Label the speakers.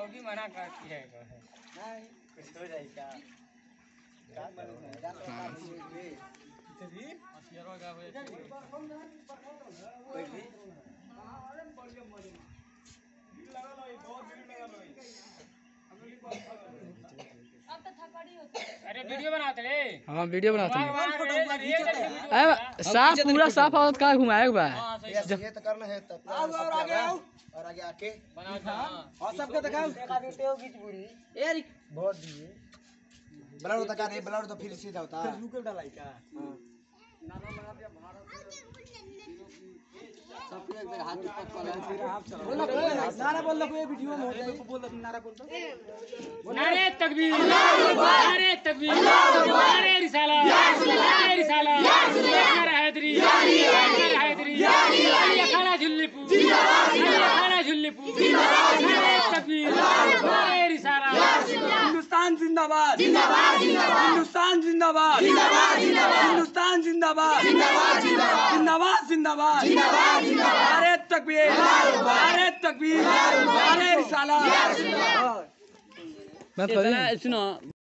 Speaker 1: भी मना करती है कुछ हो जाएगा अरे वीडियो बनाते रे। हाँ वीडियो बनाते हैं। साफ पूरा साफ औरत का घुमाएगा बा।
Speaker 2: ये तो करना है तब और आगे आके और सबके दिखाओ यार बहुत दिए ब्लर होता का नहीं ब्लर तो फिर सीधा होता है रुके डालाई का नारा लगा दिया भारत सब एक जगह हाथ पकड़ ले फिर आप चलो बोल नारा बोल लो ये वीडियो में हो जाए बोल नारा बोल दो
Speaker 1: नारे तकबीर नारे तकबीर नारे रिसाला नारे रिसाला नारे हैदरी नारे हैदरी अली खाना झुल्लीपू जिंदाबाद खाना झुल्लीपू नारे तकबीर नारे रिसाला
Speaker 2: हिंदुस्तान जिंदाबाद जिंदाबाद जिंदाबाद हिंदुस्तान जिंदाबाद जिंदाबाद जिंदाबाद हिंदुस्तान जिंदाबाद जिंदाबाद जिंदाबाद जिंदाबाद जिंदाबाद नारे तकबीर नारे तकबीर नारे रिसाला मैं सुनो